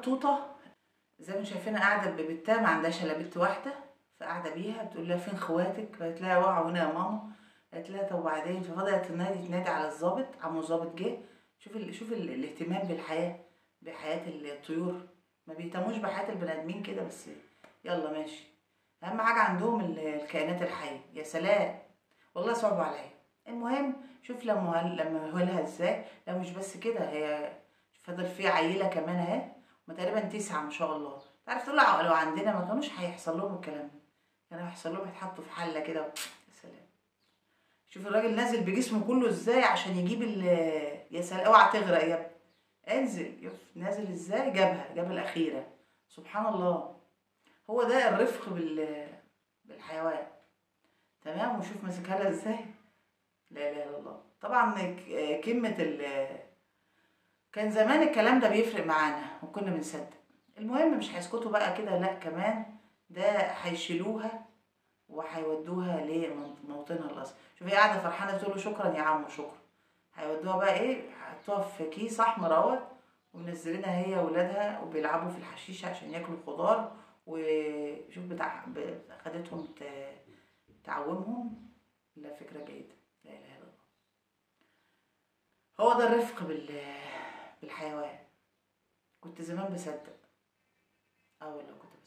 التوته زي ما شايفينها قاعده ببتها، ما عندهاش الا بنت واحده، فقاعده بيها بتقول لها فين خواتك؟ فقالت لها وقعوا هنا يا ماما. قالت لها طب وبعدين؟ ففضلت تنادي على الظابط. عمو الظابط جه. شوف الاهتمام بالحياه، بحياه الطيور. ما بيهتموش بحياه البني ادمين كده بس. يلا ماشي. اهم حاجه عندهم الكائنات الحيه. يا سلام، والله صعبوا عليا. المهم شوف لما هولها ازاي. لا مش بس كده، هي فضل في عيله كمان اهي، هما تقريبا 9 ما شاء الله. تعرف تقول لو عندنا ما كانوش هيحصل لهم الكلام ده، كانوا هيحصل لهم يتحطوا في حله كده يا سلام. شوف الراجل نازل بجسمه كله ازاي عشان يجيب يا سلام، اوعى تغرق يا ابني، انزل. شوف نازل ازاي، جاب الاخيره. سبحان الله، هو ده الرفق بالحيوان. تمام. وشوف ماسكها لها ازاي، لا اله الا الله. طبعا كلمه كان زمان الكلام ده بيفرق معانا وكنا بنصدق. المهم مش هيسكتوا بقى كده، لا كمان ده هيشيلوها وهيودوها لموطنها الاصلي. شوف هي قاعده فرحانه بتقول له شكرا يا عمو شكرا. هيودوها بقى ايه، هيحطوها في كيس احمر اهوت، ومنزلينها هي واولادها وبيلعبوا في الحشيشه عشان ياكلوا خضار. وشوف خدتهم تعومهم. لا فكره جيده، لا اله الا الله. هو ده الرفق بالحيوان. كنت زمان بصدق، والله كنت